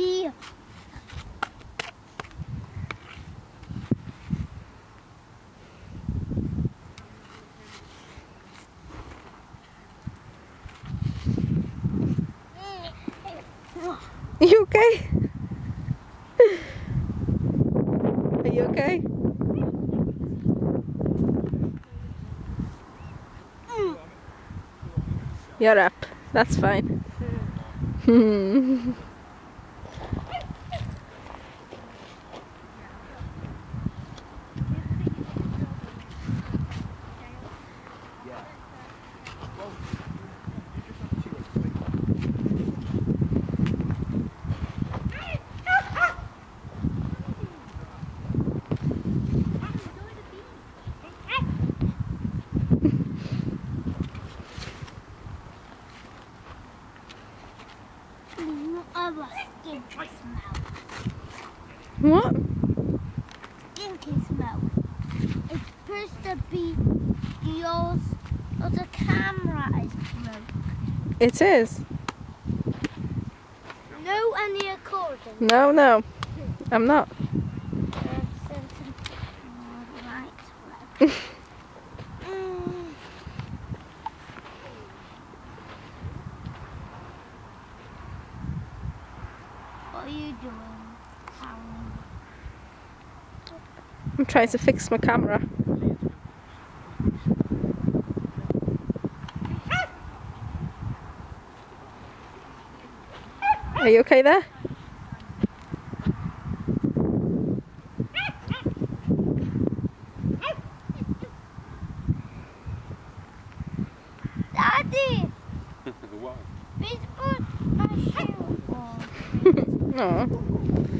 bee. Are you okay? Are you okay? You're up. That's fine. Stinky smell. What? Stinky smell. It's supposed to be yours, or the camera is broke. It is. No, any recording. No, no. I'm not. Right. What are you doing, Karen? I'm trying to fix my camera. Are you okay there? Daddy! What? Please put my shoe on. Oh.